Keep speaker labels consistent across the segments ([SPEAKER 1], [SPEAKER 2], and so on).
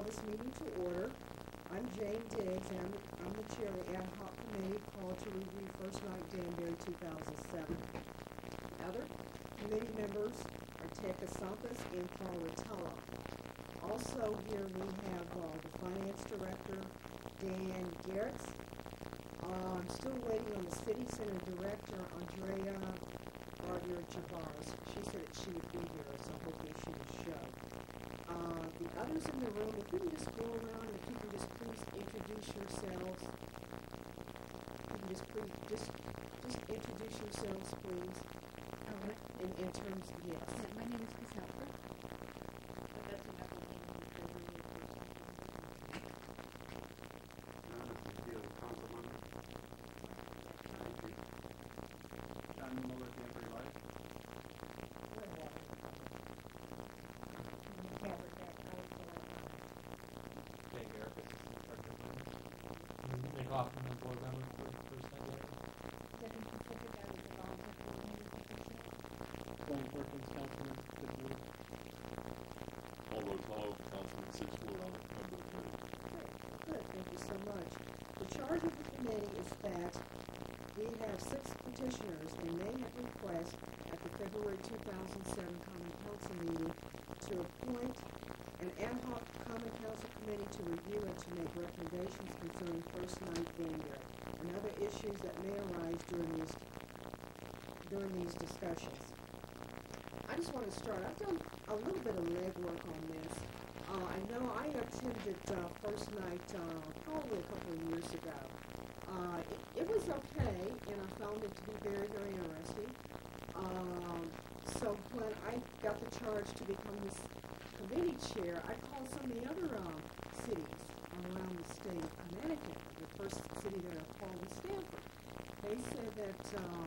[SPEAKER 1] this meeting to order. I'm Jane Diggs, and I'm the chair of the ad hoc committee called to review First Night Danbury 2007. Other committee members are Ted Casampas and Carl Rotella. Also here we have the finance director, Dan Garretts. I'm still waiting on the city center director, Andrea Gardner-Javares. She said that she would be here, so hopefully she will show. The others in the room, if you can just go around and if you can just please introduce yourselves. You can just introduce yourselves, please. In terms, yes.
[SPEAKER 2] My name is Cassandra.
[SPEAKER 3] Often on board members for First Night Danbury.
[SPEAKER 4] Brian Perkins, Councilman, Fifth Ward.
[SPEAKER 5] Paul Rotolo, Councilman, Sixth Ward, on member of the committee.
[SPEAKER 1] Good, thank you so much. The charge of the committee is that we have 6 petitioners, and they have requested at the February 2007 Common Council meeting to appoint an ad hoc Common Council committee to review and to make recommendations concerning First Night Danbury and other issues that may arise during these discussions. I just want to start. I've done a little bit of legwork on this. I know I attended First Night probably a couple of years ago. It was okay, and I found it to be very, very interesting. So when I got the charge to become this committee chair, I called some of the other cities around the state of Connecticut. The first city that I called was Danbury. They said that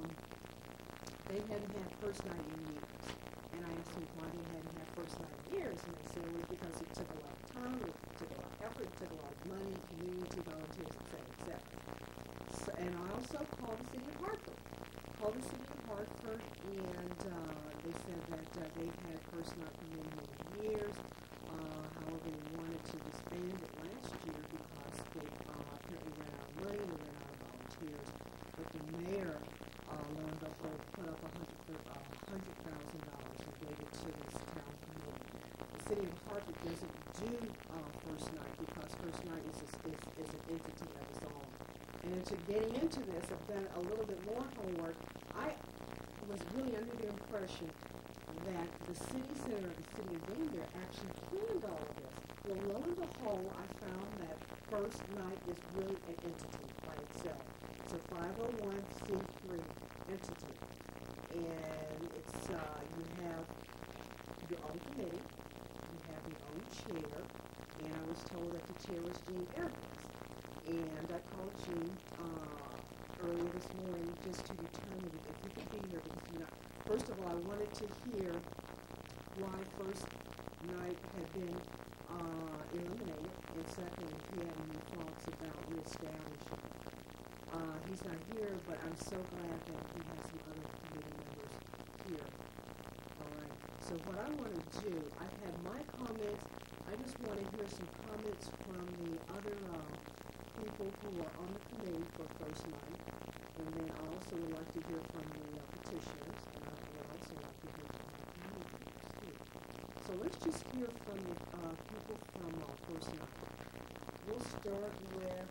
[SPEAKER 1] they hadn't had First Night in years. And I asked them why they hadn't had First Night in years. And they said it was because it took a lot of time, it took a lot of effort, it took a lot of money, community volunteers, etc., etc. So, and I also called the city of Hartford. Called the city of Hartford, and they said that they've had First Night for many, many years. However, they wanted to disband it last year because they apparently ran out of money and ran out of volunteers. But the mayor learned up or put up $100,000 and gave it to this town committee. The city of Hartford doesn't do First Night because First Night is an entity of its own. And into getting into this, I've done a little bit more homework. I was really under the impression that the city center of the city of Danbury actually planned all of this. Well, lo and behold, I found that First Night is really an entity by itself. It's a 501c3 entity. And it's, you have your own committee, you have your own chair, and I was told that the chair was Jean Evans. And I called Jean earlier this morning just to determine if you could be here because, you know, first of all, I wanted to hear why First Night had been eliminated, and secondly, if he had any thoughts about reestablishing it. He's not here, but I'm so glad that he has some other committee members here. All right. So what I want to do, I've had my comments. I just want to hear some comments from the other people who are on the committee for First Night, and then I also would like to hear from the petitioners, and I would also like to hear from the committee members too. So let's just hear from the people from First Night. We'll start with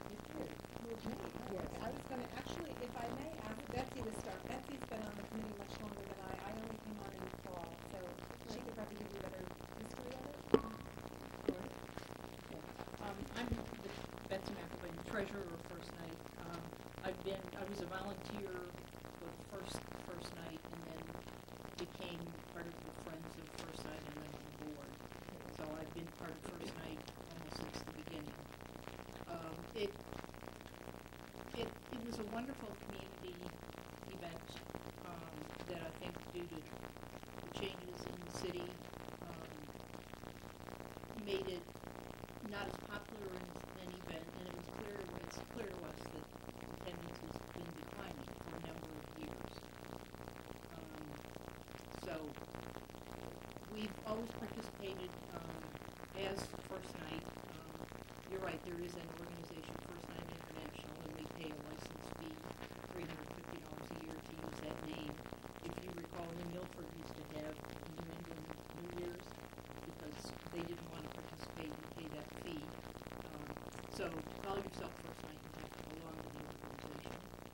[SPEAKER 2] Yes. I was going to actually, if I may, ask Betsy to start. Betsy's been on the committee much longer than I. I only came on in the fall, so she could probably give you a better history of it.
[SPEAKER 6] I'm Betsy McElvain, treasurer of First Night. I was a volunteer for the first night, and then became part of the Friends of First Night, and then on the board. So I've been part of First Night almost since the beginning. It was a wonderful community event that I think due to the changes in the city made it not as popular an event, and it's clear to us that attendance has been declining for a number of years. So we've always participated as first night, you're right, there is an organization, First Night International, and they pay a license fee, $350 a year to use that name. If you recall, New Milford used to have New England New Year's because they didn't want to participate and pay that fee. So call yourself First Night and have to belong to the organization.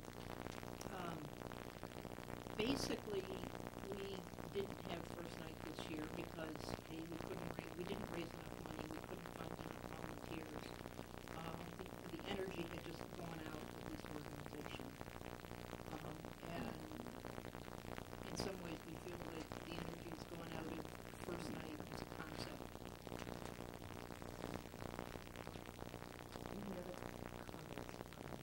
[SPEAKER 6] Basically, we didn't have First Night this year because we didn't raise enough money, we couldn't find enough volunteers. The energy had just gone out of this organization. And in some ways we feel that the energy has gone out of First Night as a concept.
[SPEAKER 1] Any other comments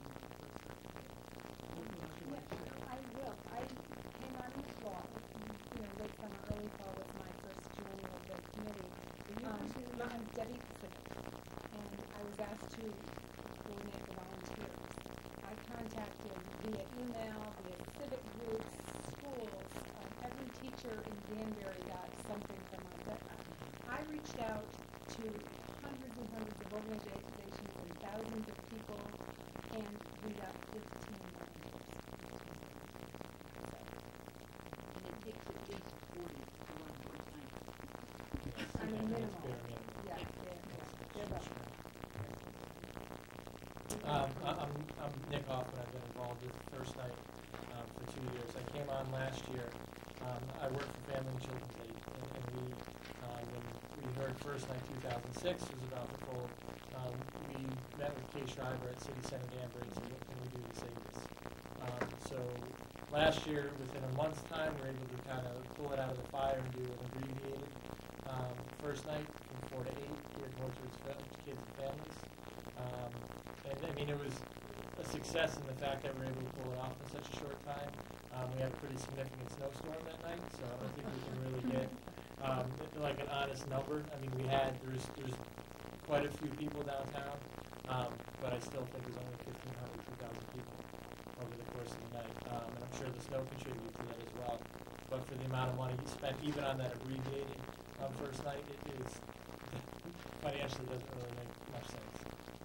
[SPEAKER 1] on First Night?
[SPEAKER 2] I will. I came on the fall, late summer, early fall was my first joining of the committee. I'm Debbie Pacific, and I was asked to coordinate the volunteers. I contacted via email, via civic groups, schools, every teacher in Danbury got something from us. But I reached out to hundreds and hundreds of organizations and thousands of people, and we got 15 volunteers.
[SPEAKER 6] And it takes at least 40 to run First Night.
[SPEAKER 2] I mean, minimum.
[SPEAKER 4] Bare minimum.
[SPEAKER 2] Yeah, they're low.
[SPEAKER 4] I'm Nick Hoffman. I've been involved with First Night for 2 years. I came on last year. I work for Family and Children's Aid, and when we heard First Night 2006 was about to fold, we met with Kay Schreiber at City Center Danbury and said, what can we do to save this? So last year, within a month's time, we were able to kind of pull it out of the fire and do an abbreviated First Night from 4 to 8, geared more towards kids and families. And I mean, it was a success in the fact that we were able to pull it off in such a short time. We had a pretty significant snowstorm that night, so I don't think we can really get like an honest number. I mean, there's quite a few people downtown, but I still think there's only 1,500, 2,000 people over the course of the night. And I'm sure the snow contributed to that as well. But for the amount of money spent even on that abbreviated First Night, it is financially doesn't really make much sense.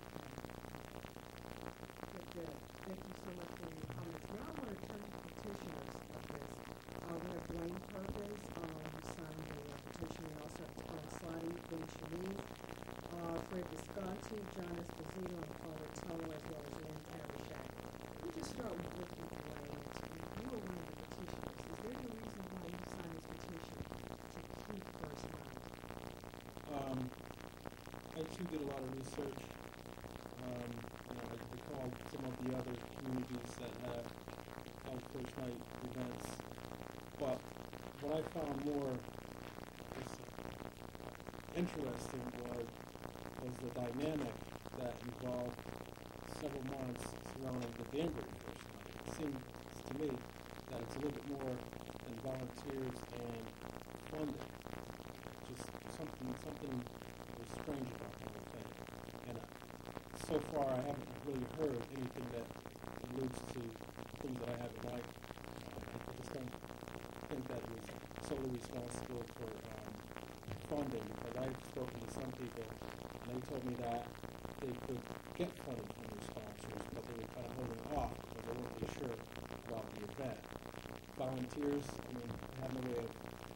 [SPEAKER 1] Good. Thank you so much for your comments. Now I want to turn to petitioners of this. We have Blaine Purpose, who signed the petition. We also have Tom Slotty, Ben Sharif, Fred Visconti, John Esposito, and Paul Rotolo, as well as Lynn Parishak. Let me just start with you, Blaine. You were one of the petitioners. Is there any reason why you signed this petition to keep First Night?
[SPEAKER 3] I too did a lot of research. I recalled some of the other communities that have held First Night events. But what I found more interesting was the dynamic that involved several months surrounding the Danbury First Night. It seems to me that it's a little bit more than volunteers and funding. Just something was strange about the whole thing. And so far I haven't really heard anything that alludes to things that I have in mind. I just don't think that it was solely responsible for funding, but I've spoken to some people and they told me that they could get funding from their sponsors, but they were kind of holding off because they weren't really sure about the event. Volunteers, I mean, I have no way of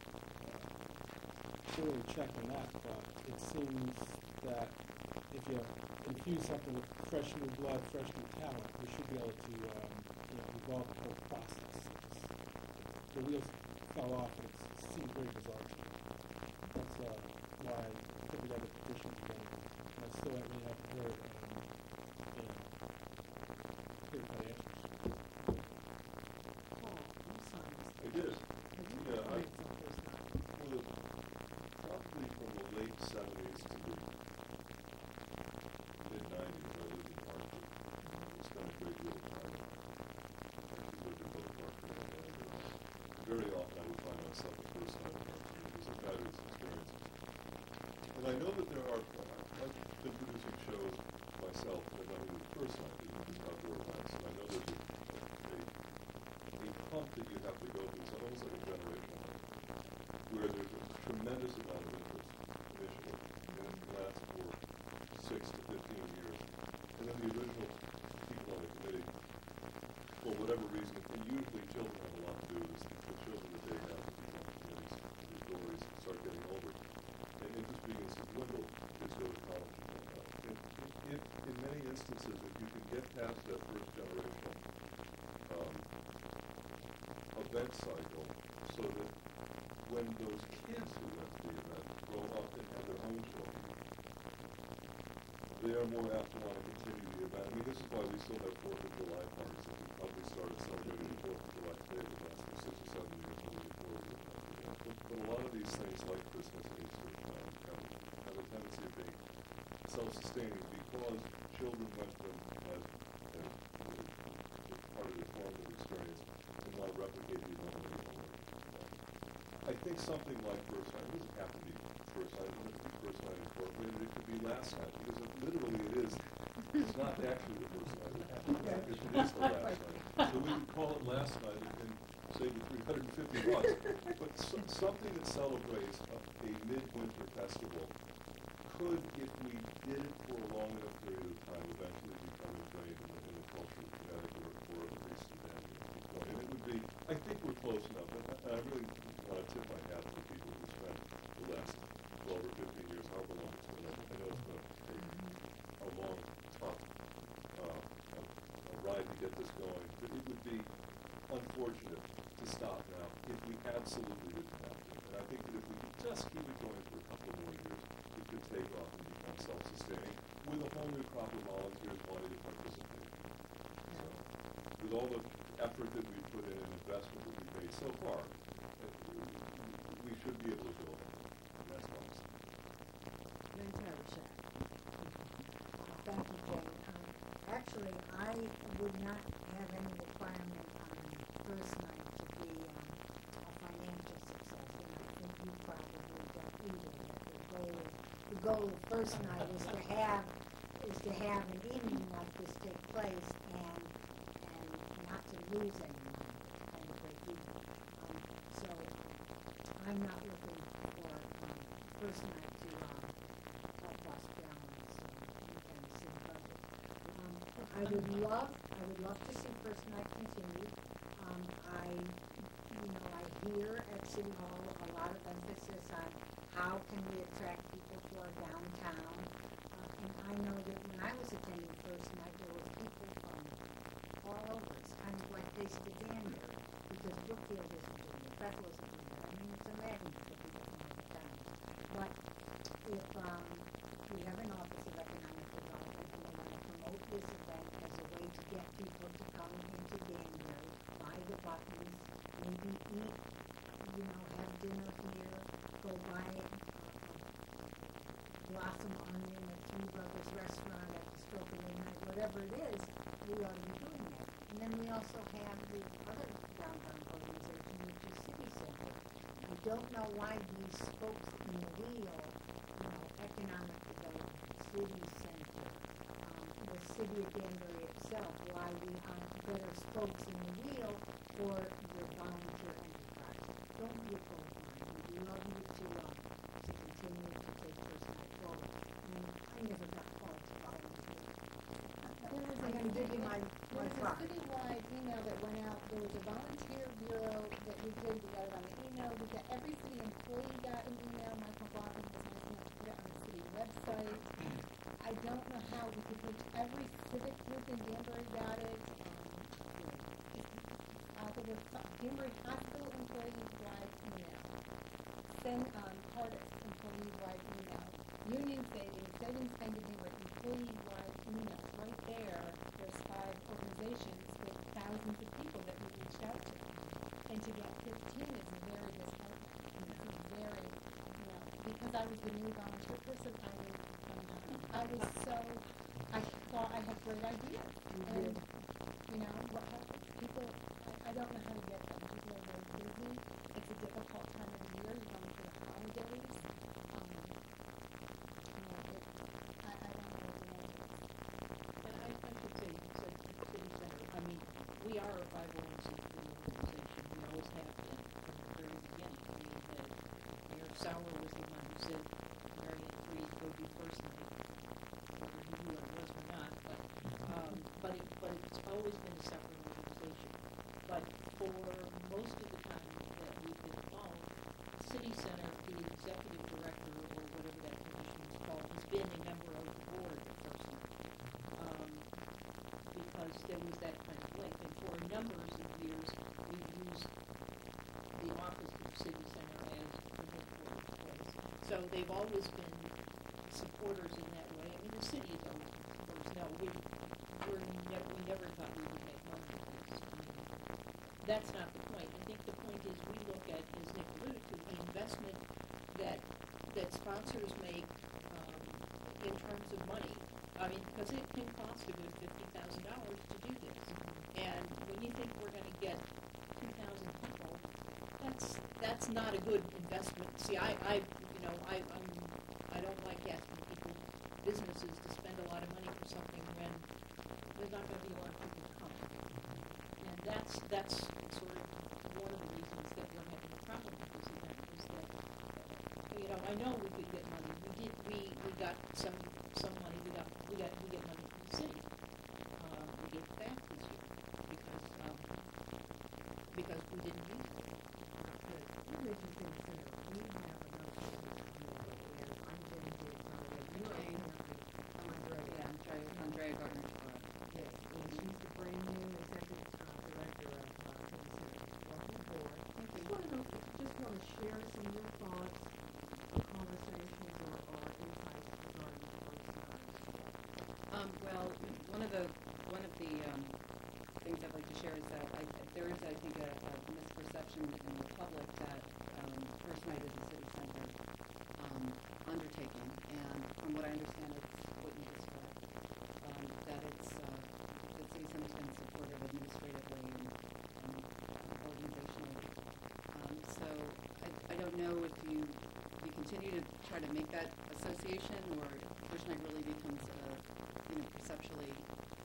[SPEAKER 3] clearly checking that, but it seems that if you infuse something with fresh new blood, fresh new talent, we should be able to evolve the whole process. The wheels fell off and it seemed very bizarre to me. That's why I put together petitions together. And I still haven't really heard clear-cut answers.
[SPEAKER 1] Paul, you signed this.
[SPEAKER 5] I did.
[SPEAKER 1] Have you
[SPEAKER 5] Yeah,
[SPEAKER 1] comments on First Night?
[SPEAKER 5] Probably from the late 70s to the mid-90s, I lived in Hartford. I spent a great deal of time there. I actually lived in both Hartford and Danbury. Very often I would find myself the First Night in Hartford. It was a fabulous experience. And I know that there are, I've been producing shows myself, but not only the First Night, but even outdoor events. And I know there's a hump that you have to go through. It's almost like a generational hump, where there's a tremendous amount of interest initially. And I 6 to 15 years. And then the original people on the committee, for whatever reason, and usually children have a lot to do with this, the children that they have to become committees, these stories start getting older. And it just begins to dwindle, kids go to college and whatnot. And if, in many instances, if you can get past that first generational event cycle, so that when those kids who went to the event grow up and have their own children, they are more apt to want to continue the event. I mean, this is why we still have 4th of July parties that we probably started celebrating the 4th of July today the last 6 or 7 years when we get forward with that again. But a lot of these things, like Christmas and Easter, have a tendency of being self-sustaining because children went to them as part of their formative experience and want to replicate the event in their own way. I think something like first night, it doesn't have to be first night, it doesn't have to be first night incorporated, it could be last night, because literally it is, it's not actually the first night, it is the last night. So we could call it last night and save you $350. But something that celebrates a midwinter festival could, if we did it for a long enough period of time, eventually become ingrained in the culture of Connecticut or at least in Danbury. And it would be, I think we're close enough, and I really want to tip my hat to the people who spent the last 12 or 15 years, however long it's been. I know it's going to take a long, tough a ride to get this going, but it would be unfortunate to stop now if we absolutely didn't have to. And I think that if we could just keep it going for a couple more years, it could take off and become self-sustaining with a whole new crop of volunteers wanting to participate. So, with all the effort that we put in and investment that we've made so far, we should be able to go ahead. And that's all I'm saying.
[SPEAKER 7] Thank you, Jane. Actually, I would not have any requirement on first night to be a financial success, and I think you probably don't either. That the goal of first night is to have an evening like this take place and not to lose any money and break even. So I'm not looking for first night to help us balance any kind of city budget. I would love to see first night continue. I hear at City Hall a lot of emphasis on how can we attract people to our downtown. And I know that when I was attending first night, there were people from all over. It's kind of like Taste of Danbury, because Brookfield isn't doing it, Bethel isn't doing it. I mean, it's a magnet for people from other towns. But if we have an Office of Economic Development, we want to promote this event as a way to get people to come into Danbury, buy the buttons, maybe eat, have dinner here, go buy Blossom Onion at Three Brothers Restaurant at the stroke of midnight, whatever it is, we ought to be doing that. And then we also have the other downtown organization, which is City Center. I don't know why these spokes in the wheel, economic development, City Center, the city of Danbury itself, why we aren't better spokes in the wheel for the volunteer enterprise. Don't be opposed, Mike. We'd love you to continue to take first night forward. And I never got called to volunteer. I'm going to give you my
[SPEAKER 2] There was a citywide email that went out. There was a volunteer bureau that we did. We got it on the email. We got every city employee got an email. Mike McLaughlin was nice enough to put it on the city website. I don't know how we could reach every civic group in Danbury got it. There was Danbury Hospital employee-wide email. Cardiff employee-wide email. Union Savings Bank of Danbury employee-wide emails. Right there, there's 5 organizations with thousands of people that we reached out to. And to get 15 is very disheartening. It's very, because I was the new volunteer person, I thought I had great ideas. And, what happens? People, I don't know how to get them. People are very busy. It's a difficult time of the year. You're going through the holidays. I don't know what the answer is.
[SPEAKER 6] And I should say, City Center, I mean, we are a 501c3 organization. We always have been from the very beginning. Mayor Sauer was the one who said, Marion, please go do first night. always been a separate organization. But for most of the time that we've been involved, City Center, the executive director, or whatever that position is called, has been a member of the board at first night. Because there was that kind of link. And for numbers of years, we've used the office of City Center as the headquarters place. So they've always been supporters in that way. I mean, the city has always been supporters. No, we never thought we would make money with this. That's not the point. I think the point is we look at, as Nick alluded to, the investment that sponsors make in terms of money. I mean, because it can cost a good $50,000 to do this. And when you think we're going to get 2,000 people, that's not a good investment. See, I don't like asking people, businesses, to spend a lot of money for something when there's not going to be a lot of people coming. And that's sort of one of the reasons that we're having a problem with this event, is that, I know we could get money. We got some money. We get money from the city. We get it back this year because we didn't use it.
[SPEAKER 1] What makes you think, Senator, we have enough people and I'm going to get
[SPEAKER 8] Andrea Gardner.
[SPEAKER 1] Yes, and she's the brand new executive director of City Center. Welcome aboard. Just want to share some of your thoughts, conversations, or insights regarding the first night.
[SPEAKER 8] Well, one of the things I'd like to share is that there is, I think, a misperception in the public that First Night is a city center undertaking, and from what I understand, it's what you described, that it's the city center's been supported administratively and organizationally. So I don't know if you continue to try to make that association, or First Night really becomes conceptually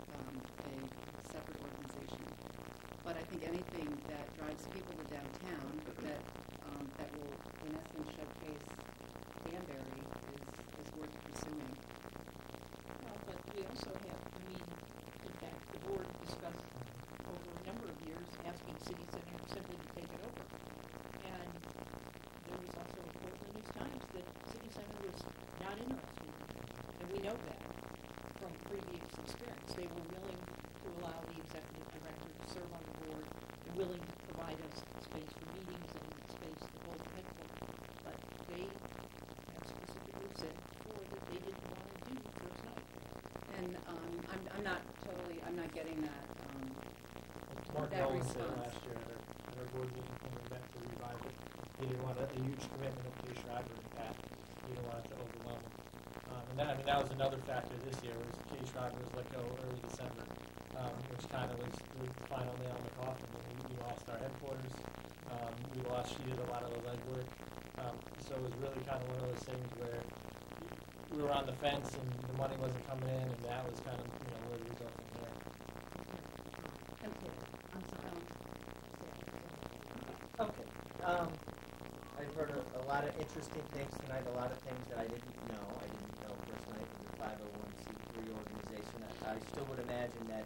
[SPEAKER 8] a separate organization. But I think anything that drives people to downtown that will, in essence, showcase Danbury is worth pursuing.
[SPEAKER 6] Well, but we also have, in fact, the board discussed over a number of years asking City Center simply to take it over. And there was also a quote in these times that City Center was not interested in it. And we know that from previous experience. They were willing to allow the executive director to serve on the board and willing to provide us space for meetings and space to hold the headquarters. But they have specifically said before that they didn't want to do First Night.
[SPEAKER 8] And I'm not getting that.
[SPEAKER 4] Mark
[SPEAKER 8] that
[SPEAKER 4] Nolan said
[SPEAKER 8] response.
[SPEAKER 4] last year at our board meeting when we met to revive it, he didn't want a huge commitment of Kay Schreiber in that. He didn't want it to overwhelm him. And that was another factor this year, was Kay Schreiber was let go early December, which kind of was the final nail in the coffin. We lost our headquarters. She did a lot of the legwork. So it was really kind of one of those things where we were on the fence and the money wasn't coming in, and that was kind of, where we go from there.
[SPEAKER 1] I'm sorry.
[SPEAKER 9] Okay. I've heard a lot of interesting things tonight, a lot of things that I didn't know. I didn't know First Night was a 501c3 organization. I still would imagine that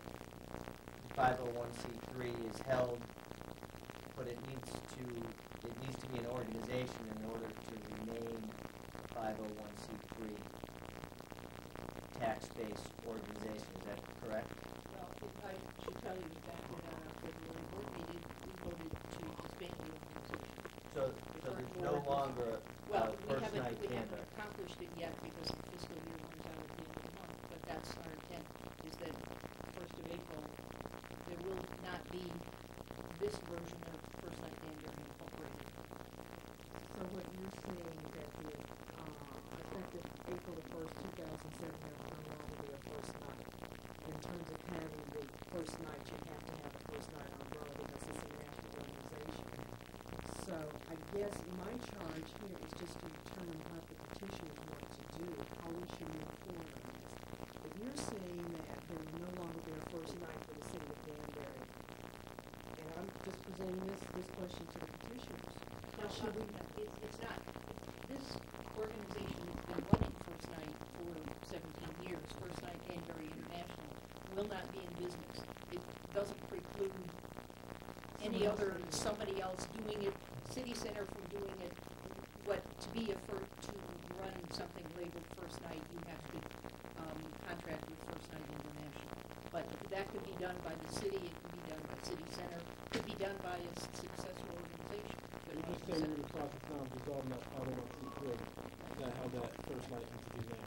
[SPEAKER 9] 501c3 is held, but it needs to be an organization in order to remain a 501c3 tax-based organization. Is that correct?
[SPEAKER 6] Well, I should tell you that in our February board meeting, we voted to disband the organization.
[SPEAKER 9] So there's no longer
[SPEAKER 6] Well,
[SPEAKER 9] First Night
[SPEAKER 6] we haven't
[SPEAKER 9] Danbury.
[SPEAKER 6] accomplished it yet because the fiscal year runs out at the end of the month, but that's our intent, is that 1st of April, there will not be this version of First Night Danbury incorporated.
[SPEAKER 1] So what you're saying is that the effective April the 1st, 2007, there will no longer be a First Night. In terms of having the First Night, you have to have a First Night umbrella because it's a national organization. So I guess my charge here is just to determine what the petitioners want to do, how we should move forward on this. If you're saying that there will no longer be a First Night for the city of Danbury, and I'm just presenting this question to the petitioners,
[SPEAKER 6] Now,
[SPEAKER 1] should we?
[SPEAKER 6] it's not, this organization has been running First Night for 17 years, First Night Danbury International. We will not be in business. It doesn't preclude any other, somebody else doing it, city center from doing it. What, to run something labeled First Night, you have to contract with First Night International. But that could be done by the city, it could be done by city center, it could be done by a successful organization.
[SPEAKER 3] You just saying you're going to talk to towns regarding that 501c3, that how that First Night needs to be named.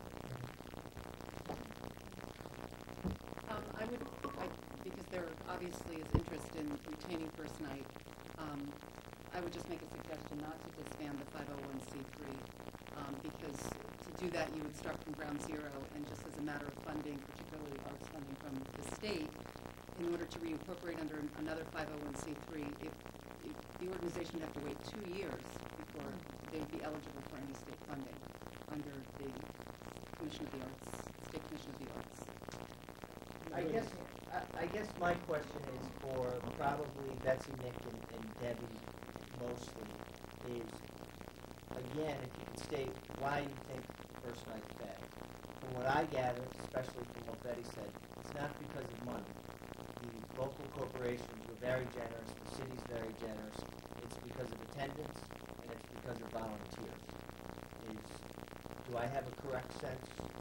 [SPEAKER 8] Because there obviously is interest in retaining First Night, I would just make a suggestion not to disband the 501c3, because to do that you would start from ground zero, and just as a matter of funding, particularly arts funding from the state, in order to reincorporate under another 501c3, if the organization would have to wait 2 years before they'd be eligible for any state funding under the Commission of the Arts, State Commission of the Arts.
[SPEAKER 9] I guess my question is for probably Betsy, Nick, and Debbie mostly is, again, if you could state why you think First Night's bad. From what I gathered, especially from what Betty said, it's not because of money. The local corporations were very generous, the city's very generous. It's because of attendance, and it's because of volunteers. Do I have a correct sense?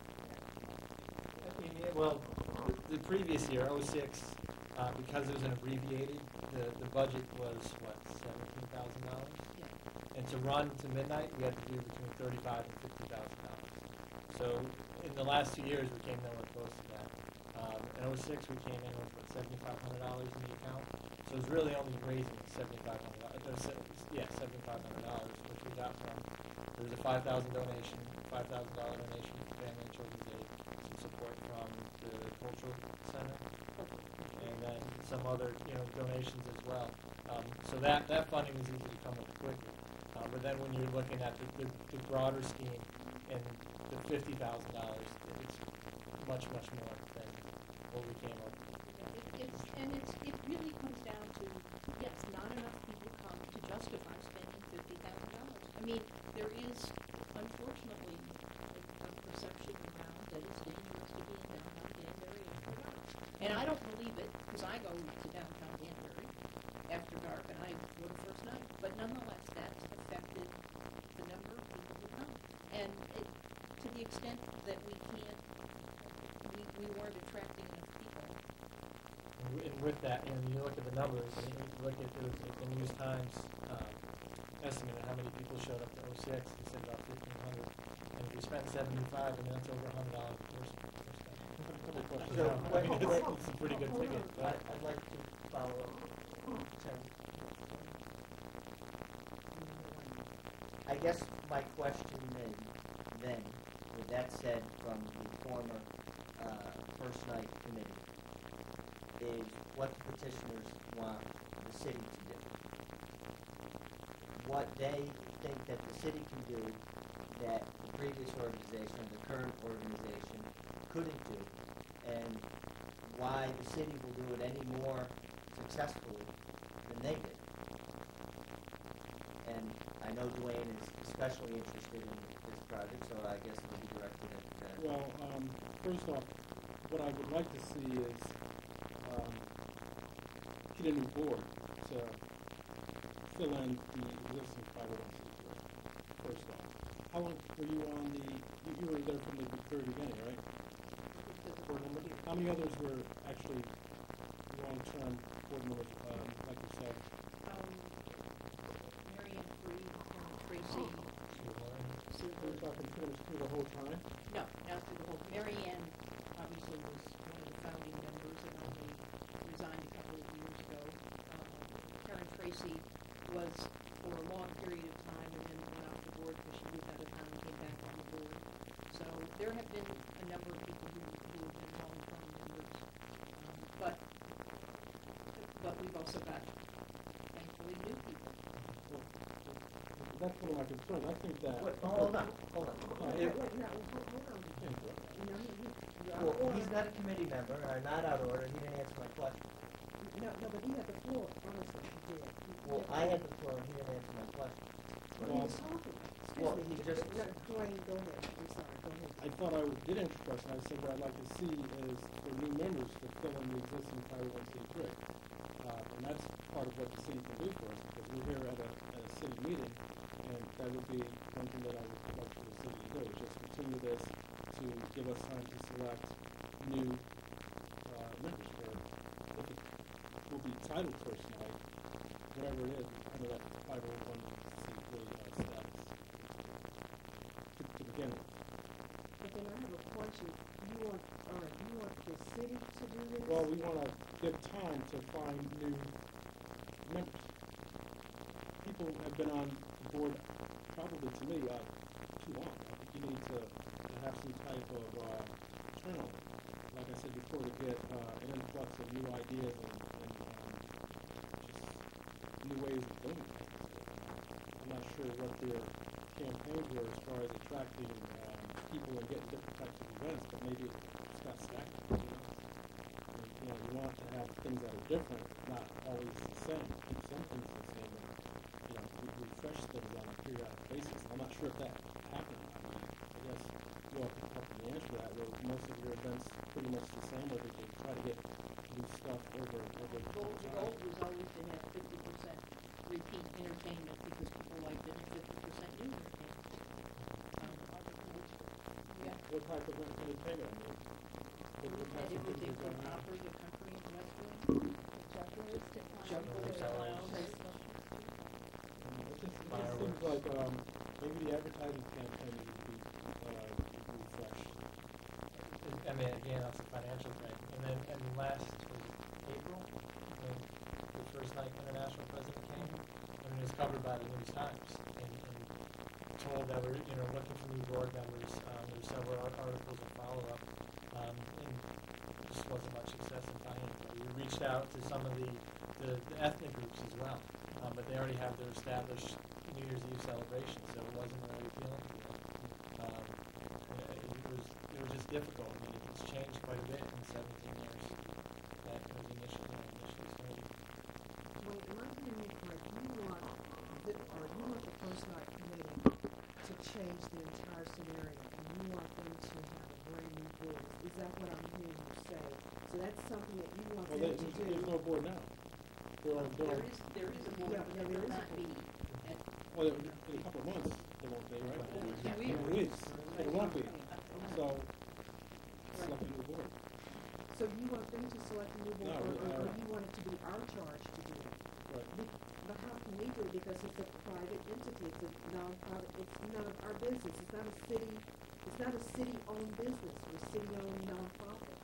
[SPEAKER 4] Well, the previous year, '06, because it was an abbreviated, the budget was, what, $17,000?
[SPEAKER 6] Yeah.
[SPEAKER 4] And to run to midnight, we had to do between $35,000 and $50,000. So in the last 2 years, we came nowhere close to that. In '06, we came in with, what, $7,500 in the account. So it was really only raising $7,500, which we got from, there was a $5,000 donation, $5,000 donation from Family and Children's Aid, some support from the Cultural Center, and then some other, donations as well. So that funding was easy to come up quickly. But then when you're looking at the broader scheme and the $50,000, it's much more than what we came up with.
[SPEAKER 6] It really comes down to, yes, not enough people come to justify spending $50,000. I mean, there is, unfortunately, a perception around that it's dangerous to be in downtown Danbury after dark. And I don't believe it, because I go to downtown Danbury after dark, and I go to First Night. But nonetheless, that's affected the number of people who come. And to the extent that we weren't attracting enough people.
[SPEAKER 4] And with that, when you look at the numbers, and you look at the News Times estimate of how many people showed up to '06, they said about 1,500. And if you spend $75, that's over $100 a person. It's a pretty good ticket.
[SPEAKER 9] I'd like to follow up. I guess my question then, with that said from the former First Night Committee, is what the petitioners want the city to do. What they think that the city can do that the previous organization, the current organization, couldn't do, and why the city will do it any more successfully than they did. And I know Dwayne is especially interested in this project, so I guess it'll be directed at that.
[SPEAKER 3] Well, first off, what I would like to see is get a new board to fill in the existing 501c3. First off, how long were you on you were there from the very beginning, right? How many others were actually long-term board members, like yourself?
[SPEAKER 6] Marianne Free, Tracy,
[SPEAKER 3] Were you talking through the whole time?
[SPEAKER 6] No, not through the whole. Marianne obviously was one of the founding members and only resigned a couple of years ago. Karen Tracy was for a long period of time and then went off the board because she moved out of town and came back on the board. So there have been a number of people who have been long-term members. But we've also got, thankfully, new people.
[SPEAKER 3] That's one of my concerns. I think that...
[SPEAKER 9] Wait, hold on.
[SPEAKER 1] Hold on.
[SPEAKER 9] Well, he's not a committee member, not out of order. He didn't answer my question.
[SPEAKER 1] No, but he had the floor, honestly, he did.
[SPEAKER 9] Well, I had the floor, and he didn't answer my question.
[SPEAKER 1] When he
[SPEAKER 3] Well,
[SPEAKER 1] was talking,
[SPEAKER 9] well,
[SPEAKER 1] excuse me,
[SPEAKER 9] he just-
[SPEAKER 1] Dwayne, go ahead, I'm sorry, go ahead.
[SPEAKER 3] I thought I did introduce, and I said what I'd like to see is for new members to fill in the existing Title I C3. And that's part of what the city can do for us, because we're here at a city meeting, and that would be one thing that I would like for the city to do, is just continue this to give us time to select new members for, if it will be titled First Night, whatever it is, under that 501c3 status to begin with.
[SPEAKER 1] But then I have a question, you want the city to do this?
[SPEAKER 3] Well, we want to give time to find new members. People have been on the board, probably to me, too long. I think you need to have some type of turnover, like I said before, to get an influx of new ideas and just new ways of doing things. I'm not sure what their campaigns were as far as attracting people and getting different types of events, but maybe it's got stagnant. You know, you want to have things that are different, not always the same. Keep some things the same, but we refresh things on a periodic basis. I'm not sure if that happened. I guess you all can help me answer that. Were most of your events pretty much the same, or did you try to get new stuff over
[SPEAKER 6] The goal was always to have 50% repeat entertainment because people liked it, and 50% new entertainment. Yeah.
[SPEAKER 3] What type of entertainment? I mean, what
[SPEAKER 6] And
[SPEAKER 3] types of things
[SPEAKER 6] everything
[SPEAKER 3] are
[SPEAKER 6] from
[SPEAKER 3] going on?
[SPEAKER 6] opera to country and western,
[SPEAKER 2] Jugglers
[SPEAKER 6] jugglers,
[SPEAKER 2] to
[SPEAKER 6] clowns.
[SPEAKER 3] It just seems like maybe the advertising campaign needs to be refreshed.
[SPEAKER 4] I mean, again, that's a financial thing. And last was April, when the First Night International President came, I mean, it was covered by the News Times and told that we're looking for new board members. There were several articles of follow-up, and there just wasn't much success in finding anybody. We reached out to some of the ethnic groups as well, but they already have their established New Year's Eve celebration, so it wasn't really appealing to them. It was just difficult. I mean, it's changed quite a bit in 17 years that it was initially started.
[SPEAKER 1] Wait, am I hearing you correct? You want the First Night Committee to change the entire scenario, and you want them to have a brand new board. Is that what I'm hearing you say? So that's something that you want
[SPEAKER 3] Well,
[SPEAKER 1] them to do?
[SPEAKER 3] there's no board now. They're all
[SPEAKER 6] There is a board,
[SPEAKER 1] Yeah,
[SPEAKER 6] but
[SPEAKER 1] there
[SPEAKER 6] it will
[SPEAKER 1] is a
[SPEAKER 6] not be
[SPEAKER 1] board.
[SPEAKER 6] at
[SPEAKER 3] Well, in a couple of months, they won't be, right?
[SPEAKER 6] in 2 weeks.
[SPEAKER 3] 2 weeks. It won't be. So, select a new board.
[SPEAKER 1] So you want them to select a new board, or you want it to be our charge to do it?
[SPEAKER 3] Right.
[SPEAKER 1] But how can we do it? Because it's a private entity, it's a non-profit, it's none of our business, it's not a city-owned business, we're city-owned nonprofit.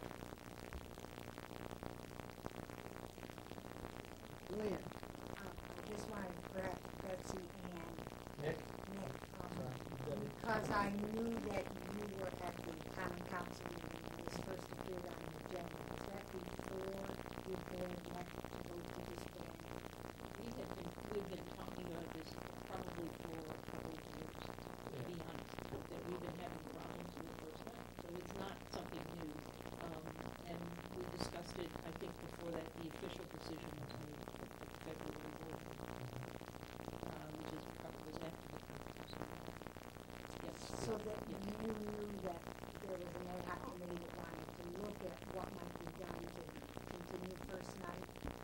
[SPEAKER 1] Lynn?
[SPEAKER 7] I just wanted to correct Betsy and
[SPEAKER 4] Nick?
[SPEAKER 7] Nick, because I knew that you were at the common council meeting when this first appeared on the agenda. Was that before your board left to go to this band?
[SPEAKER 6] We've been talking about this probably for a couple of years, to be honest, that we've been having problems with First Night. So it's not something new. And we discussed it, I think, before that the official decision was made at the February board, which is was after the conference. Yes.
[SPEAKER 7] So that you knew that there was an ad hoc committee that wanted to look at what might be done to continue First Night?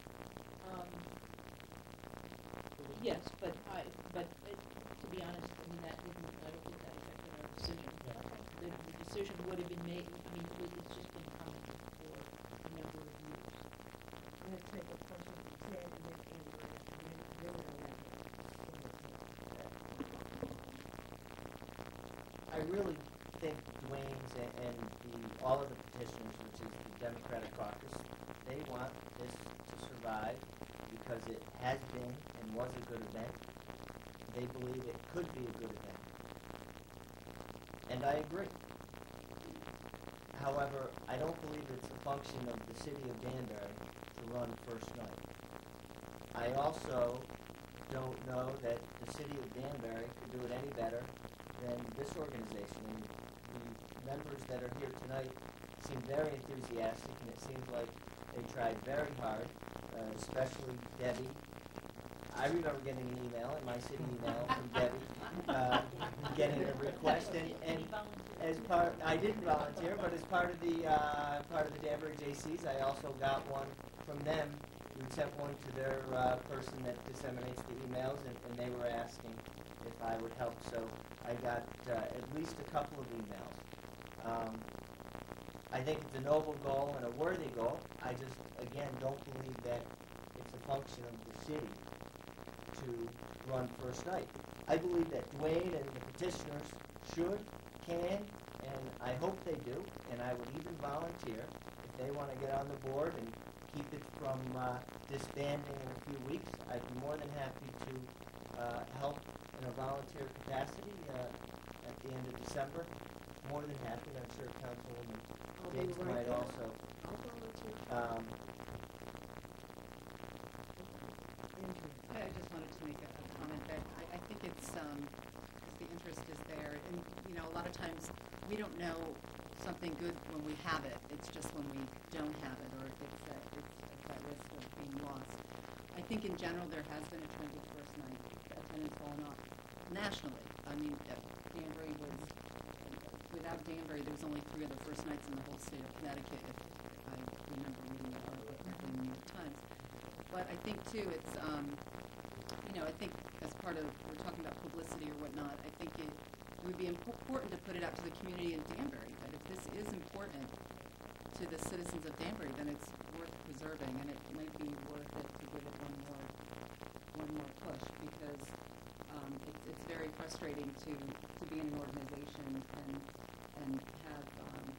[SPEAKER 6] Yes, but to be honest, I mean, I don't think that affected our decision. The decision would have been made, I mean, it's just been coming for a number of years.
[SPEAKER 7] I'm going to take a question from Ted and then Amber, and then we'll
[SPEAKER 9] I really think Dwayne's and all of the petitioners, which is the Democratic Caucus, they want this to survive because it has been and was a good event. They believe it could be a good event. And I agree. However, I don't believe it's a function of the city of Danbury to run First Night. I also don't know that the city of Danbury could do it any better than this organization. And the members that are here tonight seem very enthusiastic, and it seems like they tried very hard, especially Debbie. I remember getting an email, in my city email from Debbie, getting a request, and as part, I didn't volunteer, but as part of the Danbury JCs, I also got one from them. We sent one to their person that disseminates the emails, and they were asking if I would help. So I got at least a couple of emails. I think it's a noble goal and a worthy goal. I just, again, don't believe that it's a function of the city to run first night. I believe that Dwayne and the petitioners should, can, and I hope they do, and I would even volunteer if they want to get on the board and keep it from disbanding in a few weeks. I'd be more than happy to help in a volunteer capacity at the end of December. More than happy, and I'm sure Councilwoman James might also.
[SPEAKER 1] I'll volunteer.
[SPEAKER 8] I just wanted to make a comment that I think it's the interest is there, and you know, a lot of times we don't know something good when we have it. It's just when we don't have it, or if it's at risk of being lost. I think in general there has been a trend with first night attendance falling off nationally. I mean, Danbury was, without Danbury, there was only 3 other first nights in the whole state of Connecticut, if I remember reading that article in the New York Times. But I think too, it's you know, I think as part of, we're talking about publicity or whatnot, I think it would be important to put it out to the community in Danbury, that if this is important to the citizens of Danbury, then it's worth preserving, and it might be worth it to give it one more push, because it's very frustrating to be in an organization and have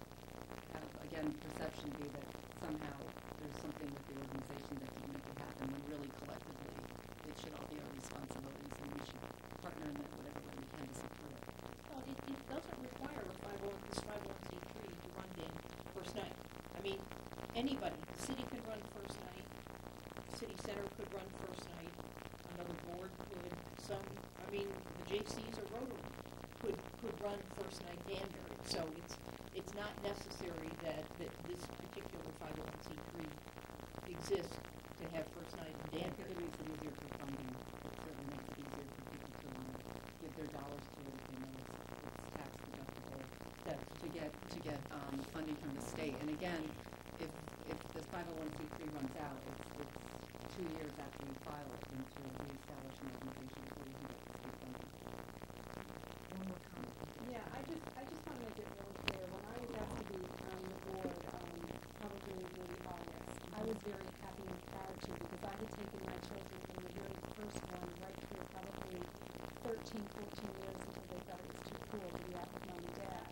[SPEAKER 8] again, perception be that somehow there's something with the organization that can make it happen, when really collectively it should all be our responsibilities, and we should partner in whatever way we can to support it.
[SPEAKER 6] Well, it doesn't require a 501c3 to run in first night. I mean, anybody, the city could run first night, city center could run first night, another board could, I mean, the JCs or Rotary could run first night Danbury. So it's not necessary that this particular 501c3 exists to have first night in Danbury.
[SPEAKER 8] It makes it easier for funding. It certainly makes it easier for people to give their dollars to it if they know it's tax deductible. To get funding from the state. And again, if this 501c3 runs out, it's 2 years after you file it into reestablish an organization before you can get the state funding.
[SPEAKER 7] One more comment.
[SPEAKER 2] Yeah, I just want to make it really clear. When I was asked to be on the board, probably in August, I was very happy and proud to, because I had taken my children from the very first one right through probably 13, 14 years until they thought it was too cool to be out with mom and dad.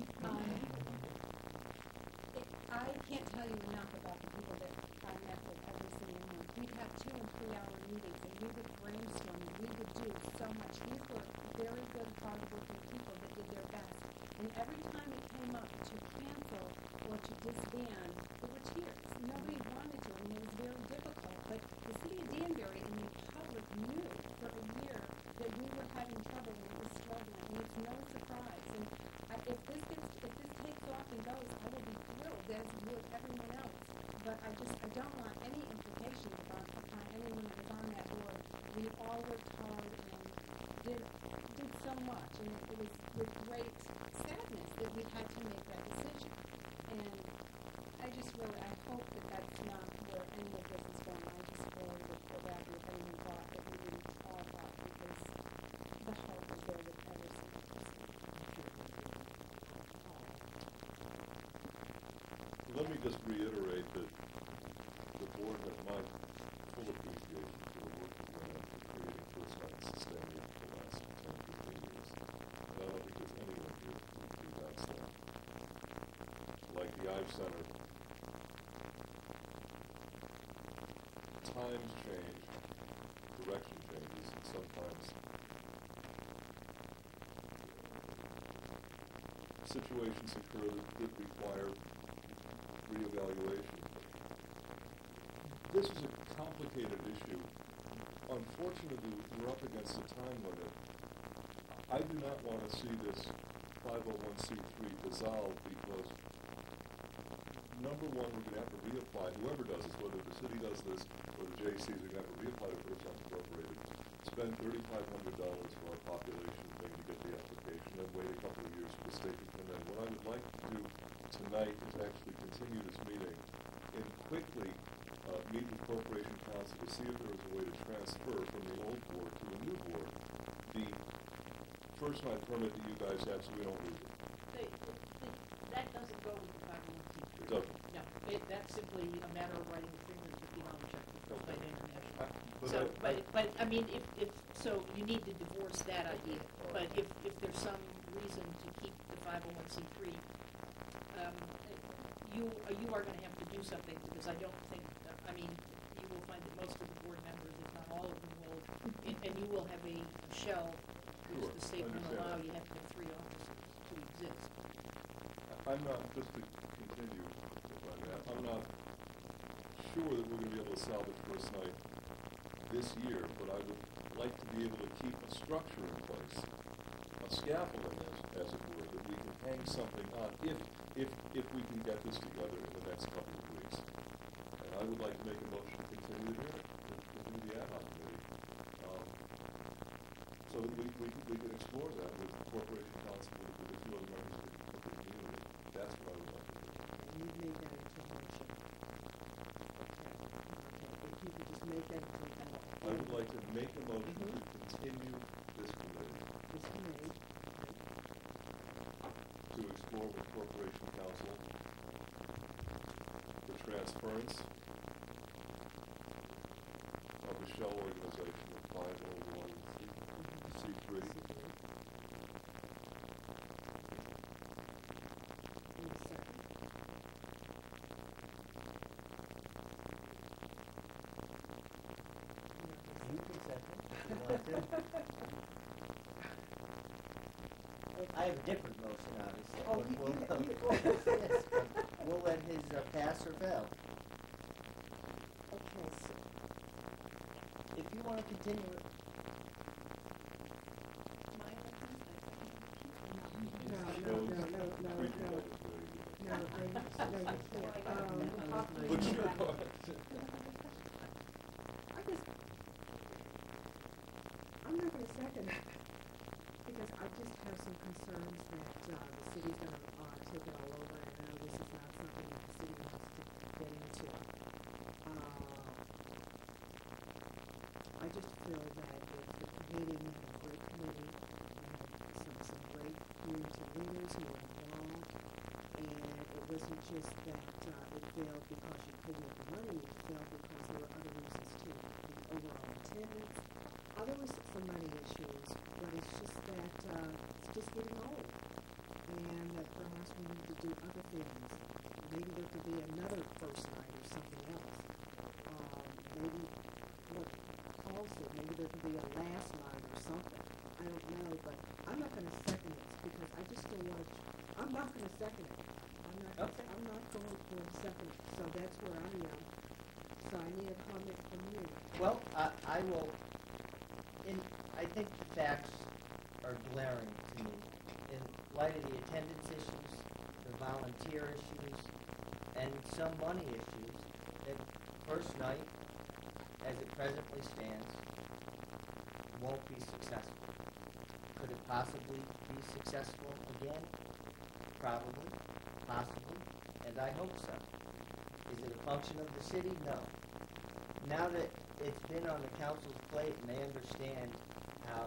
[SPEAKER 2] I can't tell you enough about the people that I met with every single month. We'd have 2 and 3 hour meetings, and we would brainstorm, and we would do so much. These were very good, hard-working people that did their best. And every time it came up to cancel or to disband, there were tears. Nobody wanted to, and it was very difficult. But the city of Danbury and the public knew for a year that we were having trouble and it was struggling, and it's no surprise. And if this takes off and goes, I will be thrilled, as would everyone else. But I don't want any implications upon anyone that was on that board. We all worked hard and did so much, and it was with great sadness that we had to make that decision. And I hope that that's not where any of this is going. I just really would feel bad if anyone thought that we didn't all thought, because the hope is there with every single person.
[SPEAKER 5] Let me just reiterate that the board has my full appreciation for the work that went into creating first night and sustaining it for the last 10, 15 years. And I don't think there's anyone here who doubts that. Like the Ives Center, times change, direction changes, and sometimes situations occur that require reevaluation. This is a complicated issue. Unfortunately, we're up against a time limit. I do not want to see this 501c3 dissolved, because number one, we're going to have to reapply, whoever does this, whether the city does this or the J.C.'s are going to have to reapply to First Life Incorporated, spend $3,500 for our population thing to get the application, then wait a couple of years for the state to come in. What I would like to do tonight is actually continue this meeting and quickly meet with Corporation Council to see if there is a way to transfer from the old board to the new board the First Night permit that you guys have, so we don't lose it.
[SPEAKER 6] That doesn't go with the 501c3.
[SPEAKER 5] It doesn't.
[SPEAKER 6] No, that's simply a matter of writing a $350 check to First Night International.
[SPEAKER 5] But
[SPEAKER 6] So, but I mean, if, so you need to divorce that idea. But if there's some reason to keep the 501c3, you are gonna have to do something, because I don't think, I mean, you will find that most of the board members, if not all of them, will, and you will have a shell,
[SPEAKER 5] Sure,
[SPEAKER 6] which the state will
[SPEAKER 5] understand
[SPEAKER 6] allow,
[SPEAKER 5] that.
[SPEAKER 6] you have to have 3 offices to exist.
[SPEAKER 5] I'm not, just to continue, if I may, I'm not sure that we're gonna be able to salvage First Night this year, but I would like to be able to keep a structure in place, a scaffolding, as it were, that we can hang something on, if we can get this together in the next couple of weeks. And I would like to make a motion to continue the hearing, to do the ad hoc committee, so that we can explore that with the Corporation Council, with the two other members of the community. That's what I would like to do.
[SPEAKER 1] And you've made that into a motion. Okay, if you could just make that into a motion.
[SPEAKER 5] I would like to make a motion to continue this committee
[SPEAKER 1] This committee,
[SPEAKER 5] to explore with Corporation Council the transference of the shell organization of 501c3
[SPEAKER 1] in a second.
[SPEAKER 9] You can second, if you want to. I have a different motion, obviously.
[SPEAKER 1] Oh,
[SPEAKER 9] but
[SPEAKER 1] you-
[SPEAKER 9] we'll- yes, but we'll let his pass or fail.
[SPEAKER 1] Okay, so,
[SPEAKER 9] If you want to continue it,
[SPEAKER 1] no,
[SPEAKER 5] shows
[SPEAKER 1] no, you can't.
[SPEAKER 5] But you
[SPEAKER 1] I'm not gonna second it, because I just have some concerns that, the city's gonna, take it all over, and I know this is not something that the city wants to get into. I just feel that the committee, we have a great committee, we have some great community leaders who are involved, and it wasn't just that, it failed because you couldn't get the money, it failed because there were other reasons too. The overall attendance, there was some money issues, but it's just that, it's just getting old. And that perhaps we need to do other things. Maybe there could be another first night or something else. Maybe what Paul said, maybe there could be a last night or something. I don't know, but I'm not gonna second this because I just don't want to, I'm not gonna second it.
[SPEAKER 9] Okay.
[SPEAKER 1] I'm not going to second it, so that's where I am. So I need a comment from you.
[SPEAKER 9] well, I will, I think the facts are glaring to me. In light of the attendance issues, the volunteer issues, and some money issues, that First Night, as it presently stands, won't be successful. Could it possibly be successful again? Probably, possibly, and I hope so. Is it a function of the city? No. Now that it's been on the council's plate and they understand how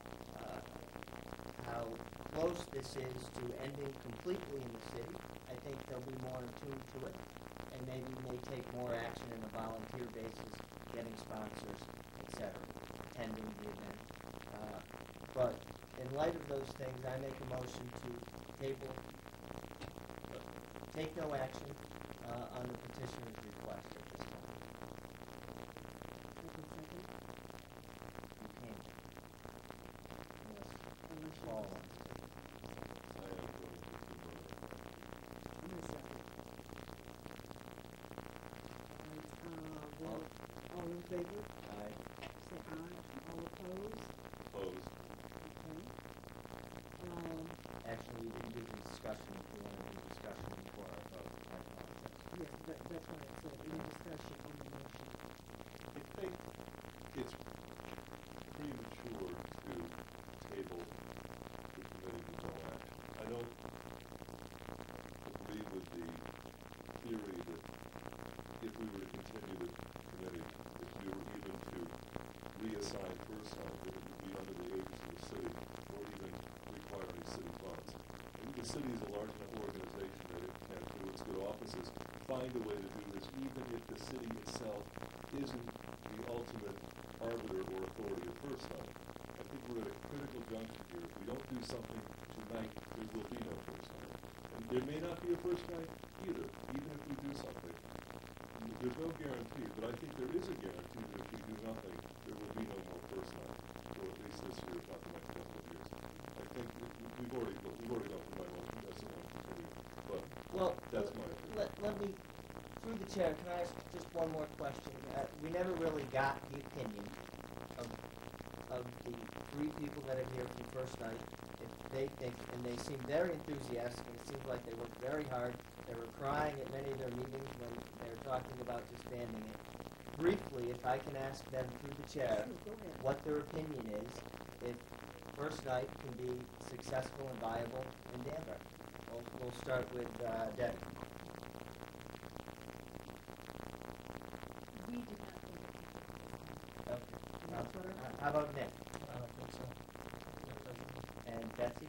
[SPEAKER 9] close this is to ending completely in the city, I think they'll be more in tune to it, and maybe may take more action on a volunteer basis, getting sponsors, etc., attending the event. But in light of those things, I make a motion to take no action on the petitioner's request at this moment.
[SPEAKER 1] Second.
[SPEAKER 9] You can't. Unless Paul wants to.
[SPEAKER 5] I am going to convert it.
[SPEAKER 1] I'm gonna second. All in favor?
[SPEAKER 9] Aye.
[SPEAKER 1] Say aye. All opposed?
[SPEAKER 5] Opposed?
[SPEAKER 1] Okay.
[SPEAKER 9] Actually, we didn't do the discussion, if you want to do discussion before I vote, I apologize.
[SPEAKER 1] Yes, that's what I said, any discussion on the motion?
[SPEAKER 5] it's premature to table the committee with no action. I don't agree with the theory that if we were to continue the committee, if we were even to reassign first night, that it would be under the aegis of the city or even require any city funds. I think the city is a large enough organization that it can, through its good offices, find a way to do this, even if the city itself isn't the ultimate arbiter or authority of first night. I think we're at a critical juncture here. If we don't do something tonight, there will be no first night. And there may not be a first night either, even if we do something. There's no guarantee, but I think there is a guarantee that if we do nothing, there will be no more first night, for at least this year, if not the next couple of years. I think we've already gone through my own, that's the one opinion, but
[SPEAKER 9] Well,
[SPEAKER 5] that's my opinion.
[SPEAKER 9] let me, through the chair, can I ask just one more question? We never really got the opinion of the three people that are here from first night, if they think, and they seem very enthusiastic, and it seems like they worked very hard. They were crying at many of their meetings when they're talking about disbanding it. Briefly, if I can ask them through the chair,
[SPEAKER 1] Sure, go ahead.
[SPEAKER 9] what their opinion is, if first night can be successful and viable in Danbury. We'll start with Debbie.
[SPEAKER 6] We did not think it could.
[SPEAKER 9] Okay.
[SPEAKER 1] That's what I-
[SPEAKER 9] How about Nick
[SPEAKER 4] I don't think so.
[SPEAKER 9] and Betsy?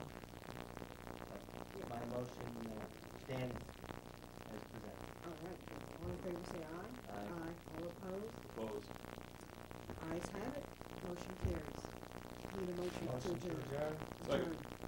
[SPEAKER 9] My motion stands as presented.
[SPEAKER 1] All right, all in favor say aye.
[SPEAKER 9] Aye.
[SPEAKER 1] All opposed?
[SPEAKER 5] Opposed?
[SPEAKER 1] Ayes have it, motion carries. Need a motion to
[SPEAKER 9] Motion to
[SPEAKER 1] adjourn.
[SPEAKER 9] adjourn?
[SPEAKER 5] Second.